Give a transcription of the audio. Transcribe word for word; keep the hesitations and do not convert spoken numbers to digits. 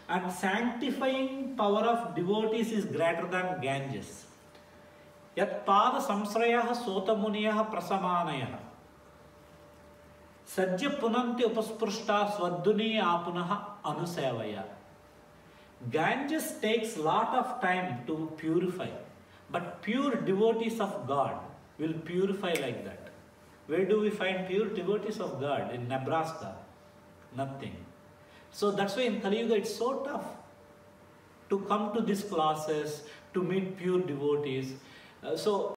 And sanctifying power of devotees is greater than Ganges. Yat pada samsrayah sotamuniyah prasamanayah sajya punanti upasprushta swadhuni apunaha anusevaya. Ganges takes lot of time to purify, but pure devotees of God will purify like that. Where do we find pure devotees of God? In Nebraska? Nothing. So that's why in Kali Yuga it's so tough to come to these classes, to meet pure devotees. Uh, so